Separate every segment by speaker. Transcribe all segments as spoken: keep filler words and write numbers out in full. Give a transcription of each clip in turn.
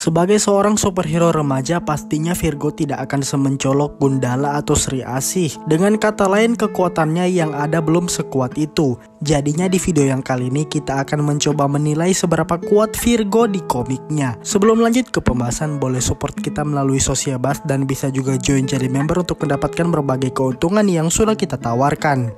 Speaker 1: Sebagai seorang superhero remaja, pastinya Virgo tidak akan semencolok Gundala atau Sri Asih. Dengan kata lain, kekuatannya yang ada belum sekuat itu. Jadinya di video yang kali ini kita akan mencoba menilai seberapa kuat Virgo di komiknya. Sebelum lanjut ke pembahasan, boleh support kita melalui Sosiabas dan bisa juga join jadi member untuk mendapatkan berbagai keuntungan yang sudah kita tawarkan.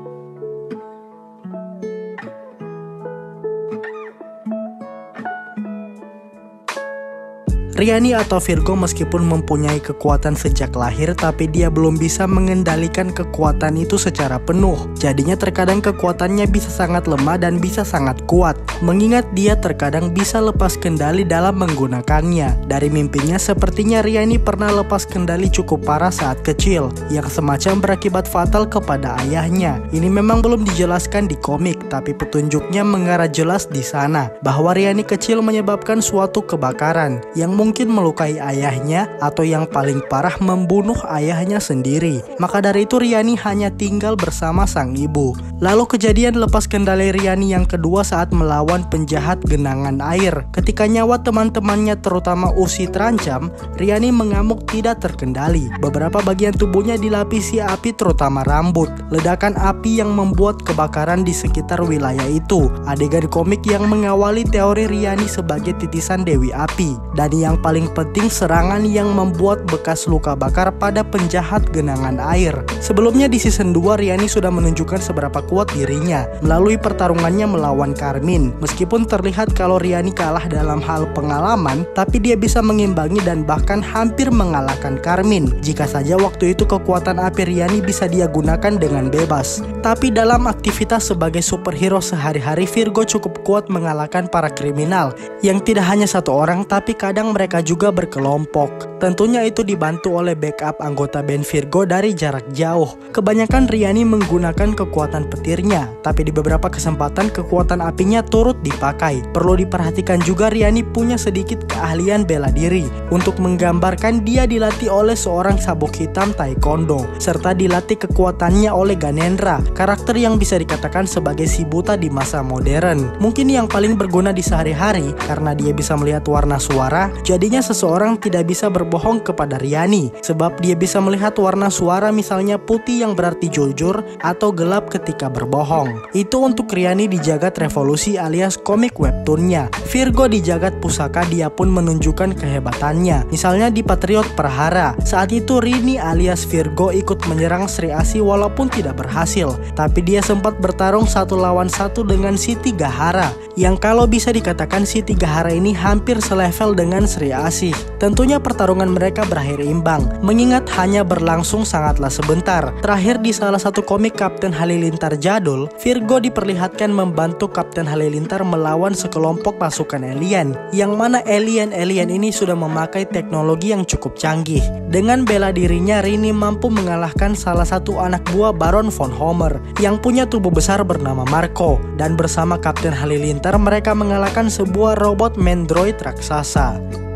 Speaker 1: Riani atau Virgo meskipun mempunyai kekuatan sejak lahir, tapi dia belum bisa mengendalikan kekuatan itu secara penuh. Jadinya terkadang kekuatannya bisa sangat lemah dan bisa sangat kuat. Mengingat dia terkadang bisa lepas kendali dalam menggunakannya. Dari mimpinya sepertinya Riani pernah lepas kendali cukup parah saat kecil, yang semacam berakibat fatal kepada ayahnya. Ini memang belum dijelaskan di komik, tapi petunjuknya mengarah jelas di sana, bahwa Riani kecil menyebabkan suatu kebakaran yang mungkin mungkin melukai ayahnya atau yang paling parah membunuh ayahnya sendiri. Maka dari itu Riani hanya tinggal bersama sang ibu. Lalu kejadian lepas kendali Riani yang kedua saat melawan penjahat genangan air. Ketika nyawa teman-temannya terutama Usi terancam, Riani mengamuk tidak terkendali. Beberapa bagian tubuhnya dilapisi api terutama rambut. Ledakan api yang membuat kebakaran di sekitar wilayah itu. Adegan komik yang mengawali teori Riani sebagai titisan Dewi Api. Dan yang paling penting, serangan yang membuat bekas luka bakar pada penjahat genangan air. Sebelumnya di season dua Riani sudah menunjukkan seberapa kuat dirinya melalui pertarungannya melawan Karmin. Meskipun terlihat kalau Riani kalah dalam hal pengalaman, tapi dia bisa mengimbangi dan bahkan hampir mengalahkan Karmin jika saja waktu itu kekuatan api Riani bisa dia gunakan dengan bebas. Tapi dalam aktivitas sebagai superhero sehari-hari, Virgo cukup kuat mengalahkan para kriminal yang tidak hanya satu orang, tapi kadang mereka mereka juga berkelompok. Tentunya itu dibantu oleh backup anggota band Virgo dari jarak jauh. Kebanyakan Riani menggunakan kekuatan petirnya, tapi di beberapa kesempatan kekuatan apinya turut dipakai. Perlu diperhatikan juga Riani punya sedikit keahlian bela diri. Untuk menggambarkan, dia dilatih oleh seorang sabuk hitam taekwondo, serta dilatih kekuatannya oleh Ganendra, karakter yang bisa dikatakan sebagai si buta di masa modern. Mungkin yang paling berguna di sehari-hari karena dia bisa melihat warna suara. Jadinya seseorang tidak bisa berbohong kepada Riani, sebab dia bisa melihat warna suara, misalnya putih yang berarti jujur atau gelap ketika berbohong. Itu untuk Riani di jagat revolusi alias komik webtoonnya. Virgo di jagat pusaka dia pun menunjukkan kehebatannya. Misalnya di Patriot Prahara, saat itu Rini alias Virgo ikut menyerang Sri Asih walaupun tidak berhasil, tapi dia sempat bertarung satu lawan satu dengan si Tigahara, yang kalau bisa dikatakan si Tigahara ini hampir selevel dengan Sri Asih. Tentunya pertarungan mereka berakhir imbang, mengingat hanya berlangsung sangatlah sebentar. Terakhir di salah satu komik Kapten Halilintar jadul, Virgo diperlihatkan membantu Kapten Halilintar melawan sekelompok pasukan alien, yang mana alien-alien ini sudah memakai teknologi yang cukup canggih. Dengan bela dirinya, Rini mampu mengalahkan salah satu anak buah Baron von Homer yang punya tubuh besar bernama Marco, dan bersama Kapten Halilintar mereka mengalahkan sebuah robot mendroid raksasa.